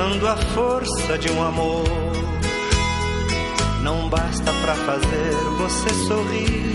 Quando a força de um amor não basta pra fazer você sorrir,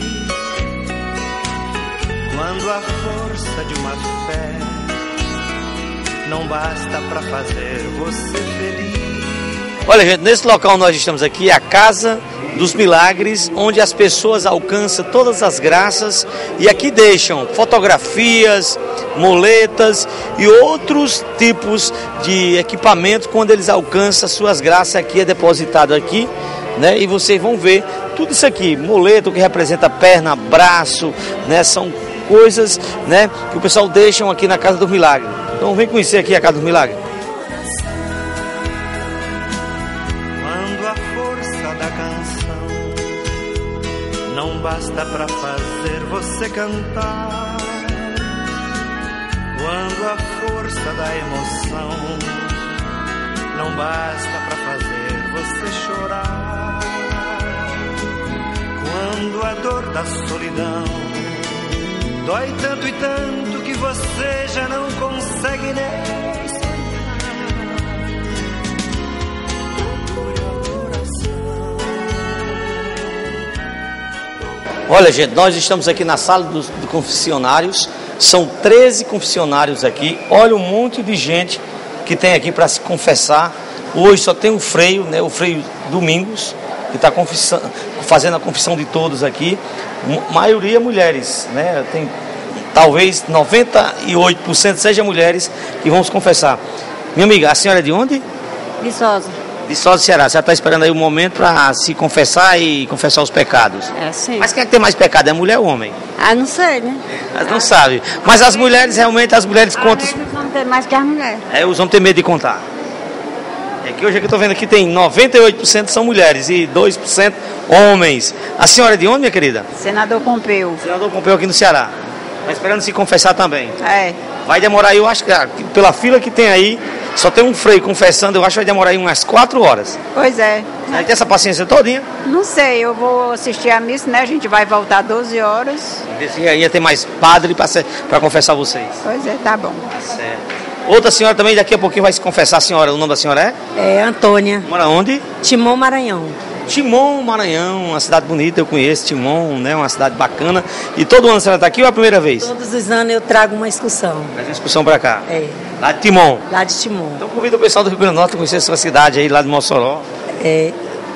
quando a força de uma fé não basta pra fazer você feliz. Olha, gente, nesse local nós estamos aqui, a Casa dos Milagres, onde as pessoas alcançam todas as graças e aqui deixam fotografias, muletas e outros tipos de equipamento. Quando eles alcançam suas graças, aqui é depositado aqui, né? E vocês vão ver tudo isso aqui, muleto que representa perna, braço, né? São coisas, né, que o pessoal deixam aqui na Casa dos Milagres. Então vem conhecer aqui a Casa dos Milagres. Quando a força da canção não basta pra fazer você cantar, quando a força da emoção não basta pra fazer você chorar, quando a dor da solidão dói tanto e tanto que você já não consegue nem sonhar. Olha, gente, nós estamos aqui na sala dos confessionários. São 13 confessionários aqui. Olha o monte de gente que tem aqui para se confessar. Hoje só tem o freio, né? O freio Domingos, que está fazendo a confissão de todos aqui. Maioria mulheres, né? Tem talvez 98% seja mulheres que vão se confessar. Minha amiga, a senhora é de onde? Viçosa. Viçosa, Ceará. Você está esperando aí um momento para se confessar e confessar os pecados. É, sim. Mas quem é que tem mais pecado? É mulher ou homem? Ah, não sei, né? Elas não sabem. Mas as mulheres, realmente, as mulheres contam. Os homens têm mais que as mulheres. É, os homens têm medo de contar. É que hoje aqui eu estou vendo aqui tem 98% são mulheres e 2% homens. A senhora é de onde, minha querida? Senador Pompeu. Senador Pompeu aqui no Ceará. Está esperando se confessar também. É. Vai demorar aí, eu acho que pela fila que tem aí, só tem um freio confessando, eu acho que vai demorar aí umas 4 horas. Pois é. Vai ter essa paciência todinha? Não sei, eu vou assistir a missa, né? A gente vai voltar 12 horas. Ver se ia ter mais padre para confessar vocês. Pois é, tá bom. Certo. Outra senhora também, daqui a pouquinho vai se confessar. A senhora, o nome da senhora é? É Antônia. Mora onde? Timon, Maranhão. Timon, Maranhão, uma cidade bonita, eu conheço Timon, né? Uma cidade bacana. E todo ano a senhora está aqui ou é a primeira vez? Todos os anos eu trago uma excursão. Traz uma excursão para cá? É. Lá de Timon? Lá de Timon. Então convido o pessoal do Rio Grande do Norte a conhecer a sua cidade aí, lá de Mossoró. É.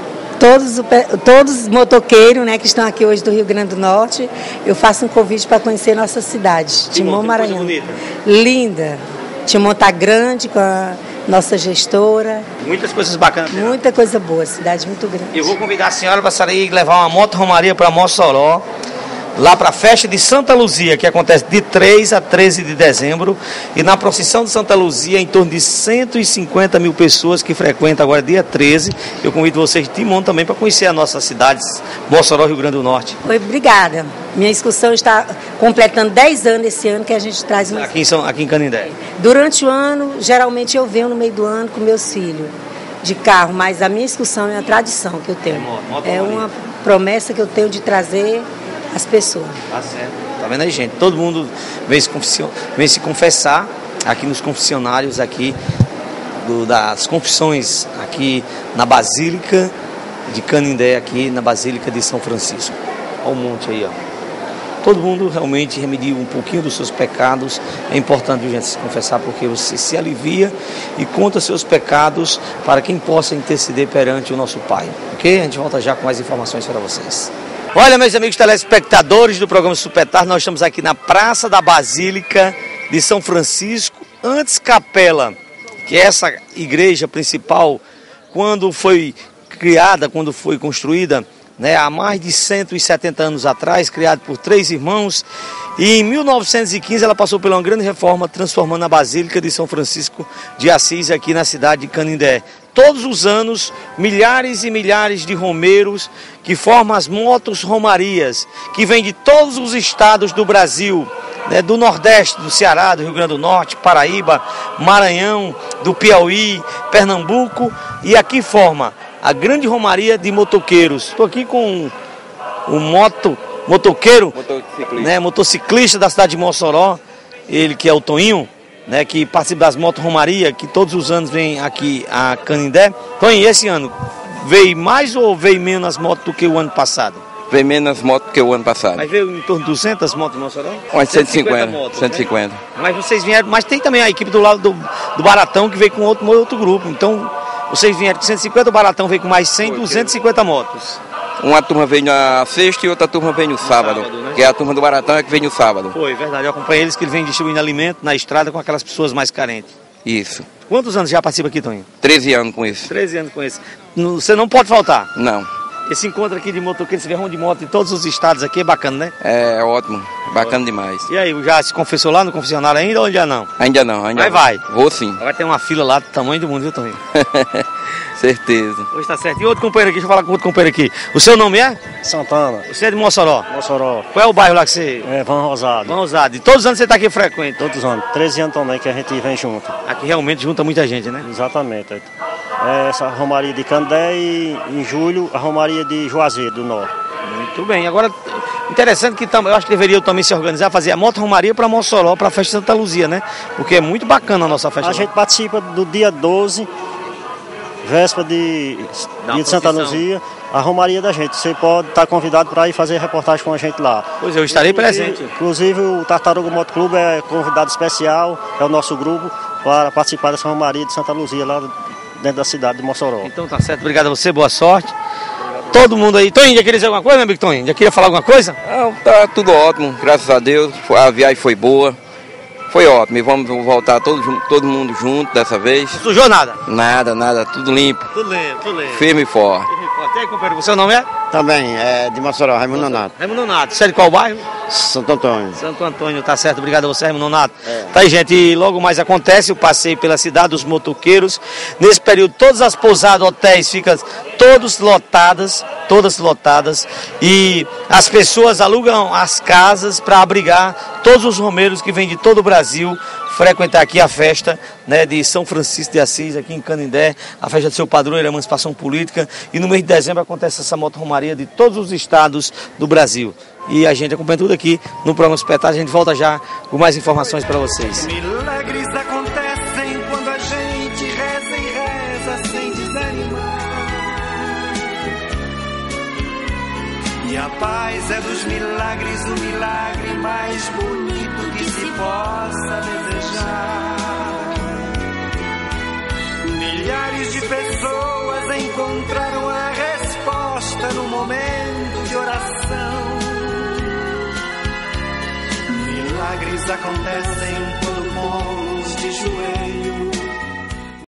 Todos os motoqueiros, né, que estão aqui hoje do Rio Grande do Norte, eu faço um convite para conhecer nossa cidade, Timon, Maranhão. Bonita. Linda. Timon está grande com a nossa gestora. Muitas coisas bacanas. Muita coisa boa, cidade muito grande. Eu vou convidar a senhora para sair levar uma moto romaria para Mossoró, lá para a festa de Santa Luzia, que acontece de 3 a 13 de dezembro. E na procissão de Santa Luzia, em torno de 150 mil pessoas que frequentam agora dia 13. Eu convido vocês de Timon também para conhecer as nossas cidades, Mossoró, Rio Grande do Norte. Oi, obrigada. Minha excursão está completando 10 anos esse ano que a gente traz uma... Aqui em Canindé. Durante o ano, geralmente eu venho no meio do ano com meus filhos de carro, mas a minha excursão é uma tradição que eu tenho. É uma promessa que eu tenho de trazer as pessoas. Tá certo. Tá vendo aí, gente? Todo mundo vem se confessar aqui nos confessionários aqui das confissões aqui na Basílica de Canindé, aqui na Basílica de São Francisco. Olha o monte aí, ó. Todo mundo realmente remedia um pouquinho dos seus pecados. É importante a gente se confessar porque você se alivia e conta seus pecados para quem possa interceder perante o nosso Pai. Ok? A gente volta já com mais informações para vocês. Olha, meus amigos telespectadores do programa Super Tarde, nós estamos aqui na Praça da Basílica de São Francisco, antes capela, que é essa igreja principal, quando foi criada, quando foi construída, né, há mais de 170 anos atrás, criada por 3 irmãos, e em 1915 ela passou por uma grande reforma, transformando a Basílica de São Francisco de Assis aqui na cidade de Canindé. Todos os anos, milhares e milhares de romeiros que formam as motos romarias, que vêm de todos os estados do Brasil, né, do Nordeste, do Ceará, do Rio Grande do Norte, Paraíba, Maranhão, do Piauí, Pernambuco, e aqui forma a grande romaria de motoqueiros. Estou aqui com um motoqueiro, motociclista da cidade de Mossoró, ele que é o Toninho, né, que participa das motos Romaria, que todos os anos vem aqui a Canindé. Toninho, esse ano veio mais ou veio menos motos do que o ano passado? Veio menos motos que o ano passado. Mas veio em torno de 200 motos em Mossoró? Umas 150 motos, 150. Né? Mas vocês vieram, mas tem também a equipe do lado do Baratão que veio com outro grupo. Então, vocês vieram com 150, o Baratão veio com mais 100, 250 motos. Uma turma veio na sexta e outra turma veio no sábado, né? Que é a turma do Baratão é que veio no sábado. Foi, verdade. Eu acompanhei eles que eles vêm distribuindo alimento na estrada com aquelas pessoas mais carentes. Isso. Quantos anos já participa aqui, Toninho? 13 anos com isso. 13 anos com isso. Você não pode faltar? Não. Esse encontro aqui de motoqueiros, você vê de moto em todos os estados aqui, é bacana, né? É ótimo, bacana demais. E aí, já se confessou lá no confessionário ainda ou ainda não? Ainda não, ainda não. Vai. Vou sim. Vai ter uma fila lá do tamanho do mundo, viu, Toninho? Certeza. Hoje tá certo. E outro companheiro aqui, deixa eu falar com outro companheiro aqui. O seu nome é? Santana. Você é de Mossoró? Mossoró. Qual é o bairro lá que você... É, Van Rosado. Van Rosado. E todos os anos você tá aqui frequente? Todos os anos. 13 anos também que a gente vem junto. Aqui realmente junta muita gente, né? Exatamente. É essa Romaria de Candé e em julho a Romaria de Juazeiro do Norte. Muito bem. Agora, interessante que eu acho que deveria também se organizar, fazer a moto Romaria para Mossoró, para a festa de Santa Luzia, né? Porque é muito bacana a nossa festa. A gente participa do dia 12, véspera de dia de Santa Luzia, a Romaria da gente. Você pode estar convidado para ir fazer reportagem com a gente lá. Pois eu estarei presente. Inclusive o Tartaruga Moto Clube é convidado especial, é o nosso grupo, para participar dessa Romaria de Santa Luzia lá dentro da cidade de Mossoró. Então tá certo, obrigado a você, boa sorte. Todo mundo aí. Toninho, já queria dizer alguma coisa, meu amigo Toninho? Já queria falar alguma coisa? Não, tá tudo ótimo, graças a Deus, a viagem foi boa. Foi ótimo, e vamos voltar todo mundo junto dessa vez. Não sujou nada? Nada, tudo limpo. Tudo limpo, tudo limpo. Firme e forte. E aí, companheiro, o seu nome é? Também, é de Mossoró, Raimundo Nonato. Raimundo Nonato. Você é de qual bairro? Santo Antônio. Santo Antônio, tá certo. Obrigado a você, Raimundo Nonato. Tá aí, gente, e logo mais acontece o passeio pela cidade dos motoqueiros. Nesse período, todas as pousadas, hotéis ficam todas lotadas, e as pessoas alugam as casas para abrigar todos os romeiros que vêm de todo o Brasil frequentar aqui a festa, né, de São Francisco de Assis, aqui em Canindé, a festa do seu padroeiro, a emancipação política, e no mês de dezembro acontece essa moto-romaria de todos os estados do Brasil. E a gente acompanha tudo aqui no programa Espetáculo, a gente volta já com mais informações para vocês. Milagres acontecem quando a gente reza e reza sem desanimar. E a paz é dos milagres, o milagre mais bonito que se possa desejar. Milhares de pessoas encontraram a resposta no momento de oração. Milagres acontecem quando o